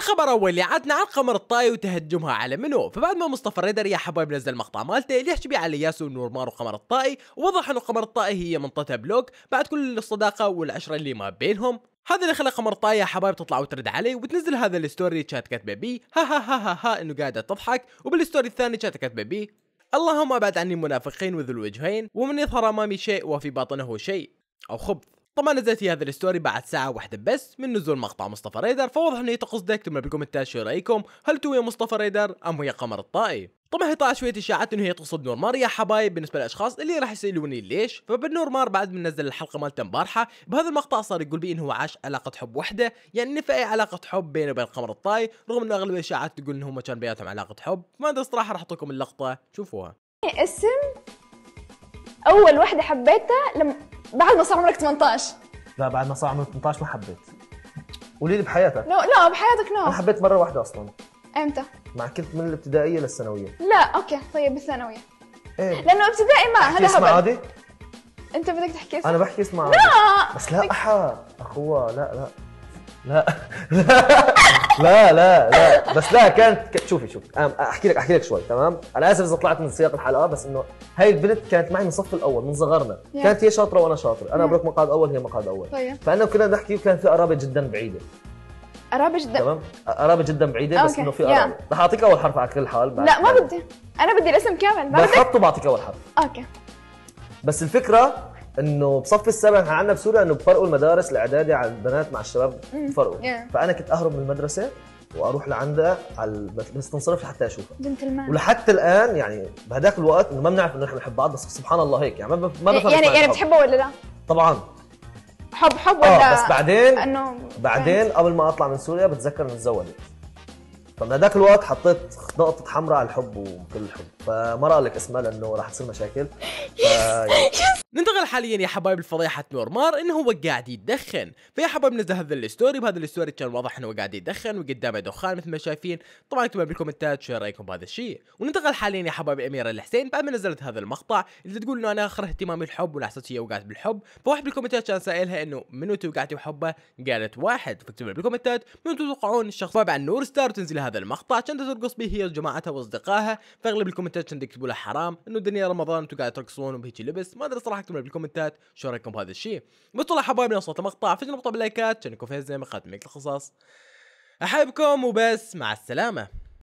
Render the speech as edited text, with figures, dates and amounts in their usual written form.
الخبر اول اللي عادنا عن قمر الطاي وتهجمها على منو. فبعد ما مصطفى ريدر يا حبايب نزل مقطع مالته اللي يحكي بيه على ياسو ونورمار وقمر الطاي، ووضح انه قمر الطاي هي منطتها بلوك بعد كل الصداقه والعشره اللي ما بينهم. هذا اللي خلى قمر الطاي يا حبايب تطلع وترد عليه وبتنزل هذا الستوري اللي كانت كاتبه بيه ها انه قاعده تضحك، وبالستوري الثاني كانت كاتبه بيه اللهم ابعد عني المنافقين وذو الوجهين ومن يظهر امامي شيء وفي باطنه شيء او خبث. طبعا نزلت هذا الستوري بعد ساعة واحدة بس من نزول مقطع مصطفى ريدر، فواضح انه هي تقصده. اكتبوا بالكومنتات شو رايكم، هل تو يا مصطفى ريدر ام هي قمر الطائي؟ طبعا هي طلع شوية اشاعات انه هي تقصد نورمار يا حبايب بالنسبة للاشخاص اللي راح يسالوني ليش. فبالنورمار بعد ما نزل الحلقة مالته امبارحة بهذا المقطع صار يقول بي انه هو عاش علاقة حب وحدة، يعني نفى اي علاقة حب بينه وبين قمر الطائي، رغم انه اغلب الاشاعات تقول انه هم كان بيناتهم علاقة حب. ما ادري الصراحة، راح اعطيكم اللقطة شوفوها. اسم اول وحده حبيتها لما بعد ما صار عمرك 18. لا بعد ما صار عمري 18 ما حبيت. قولي لي بحياتك. لا بحياتك انا نو. حبيت مره واحده اصلا. امتى؟ مع كنت من الابتدائيه للثانويه. لا اوكي طيب بالثانويه. ايه لانه ابتدائي ما هذا اسمع هبل. عادي. انت بدك تحكي اسم؟ انا بحكي اسمع عادي. لا بس لا اخوه لا لا لا لا لا بس لا كانت شوفي احكي لك شوي. تمام، انا اسف اذا طلعت من سياق الحلقه، بس انه هاي البنت كانت معي من الصف الاول من صغرنا. كانت هي شاطره وانا شاطر، انا بروح مقعد اول هي مقعد اول. طيب فانا كنا نحكي وكان في قرابه جدا بعيده. قرابه جدا. تمام، قرابه جدا بعيده بس انه في قرابه. رح اعطيك اول حرف على كل حال. لا ما بدي، انا بدي الاسم كامل. ما بدك بحطه بعطيك اول حرف. اوكي. بس الفكره انه بصف السابع احنا عندنا بسوريا انه بفرقوا المدارس الاعدادي على البنات مع الشباب بفرقوا. فانا كنت اهرب من المدرسه واروح لعندها بس تنصرف لحتى اشوفها. جنتلمان. ولحتى الان يعني بهداك الوقت انه ما بنعرف انه نحن بنحب بعض، بس سبحان الله هيك يعني ما بفهم. يعني بتحبه ولا لا؟ طبعا حب ولا بس بعدين انه بعدين قبل ما اطلع من سوريا بتذكر انه تزوجت. فمن هذاك الوقت حطيت نقطة حمراء على الحب وكل الحب، فما راح لك اسمها لأنه راح تصير مشاكل. ننتقل حاليا يا حبايب لفضيحة نورمار انه هو قاعد يدخن. فيا حبايب نزل هذا الستوري، بهذا الستوري كان واضح انه قاعد يدخن وقدامه دخان مثل ما شايفين. طبعا اكتبوا بالكومنتات شو رايكم بهذا الشيء. وننتقل حاليا يا حبايب اميره الحسين بعد ما نزلت هذا المقطع اللي تقول انه انا اخر اهتمامي الحب ولا حسيت هي وقعت بالحب. فواحد بالكومنتات كان سائلها انه منو توقعتي بحبه؟ قالت واحد. فاكتبوا بالكومنتات منو تتوقعون الشخص. طبعا نور ستار تنزل هذا المقطع كانت ترقص به هي وجماعتها واصدقائها، فاغلب الكومنتات كانوا يكتبوا لها حرام انه دنيا رمضان انتم قاعد ترقصون وبهيك لبس. ما ادري صراحه، اكتبوا بالكومنتات شو رايكم بهذا الشيء. بس والله حبايبنا وصلت المقطع فجأة نقطة باللايكات، كان يكون فيها زي ما قاتل القصص. احبكم وبس، مع السلامه.